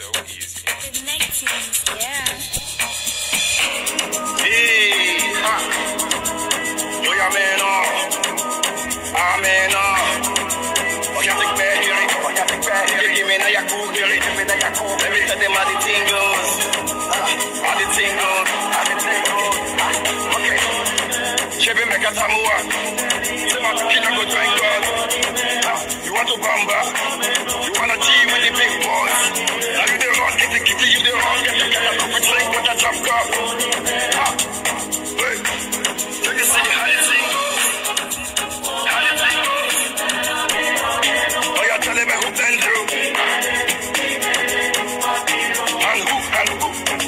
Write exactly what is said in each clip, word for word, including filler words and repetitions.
so easy. Connections, yeah. Hey, ha. Yo, ya man, oh. Ah, man, oh. Oh, you think bad here? Oh, you think bad here? Give me na ya cool here. Give me na ya cool. Let me tell them how the thing goes. How the thing goes. How the thing goes. Okay. Chebe make a samoa. Say my kid go drink God. You want to bamba? You wanna G with the big boys? Now you the wrong, get the kitty, you the wrong, get the get the coffee drink with the drop cup. Wait, do you see how the thing goes? How the thing goes? Oh, you're telling me who been through? And who, and who?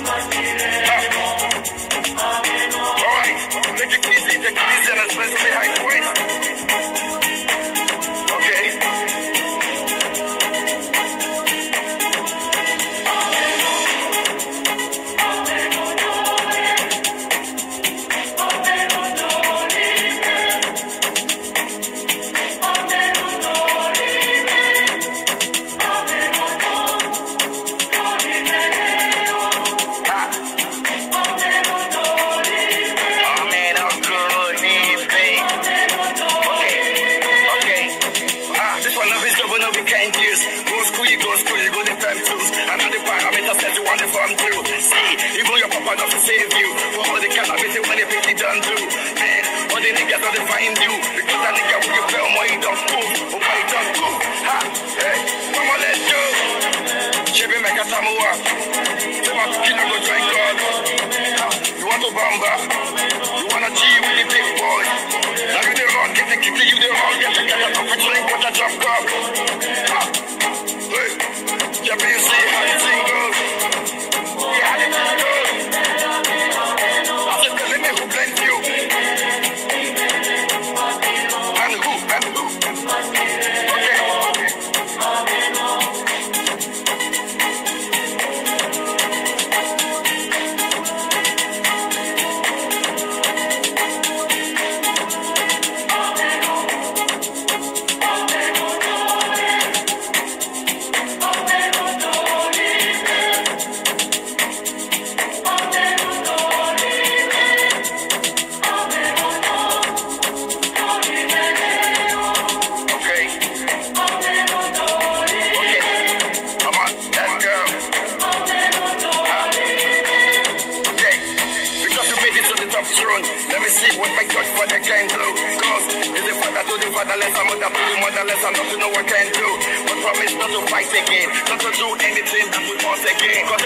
Alright, take it easy, take it easy, and especially high point. Not to know what can do, but promise not to fight again, not to do anything that we want again. Cause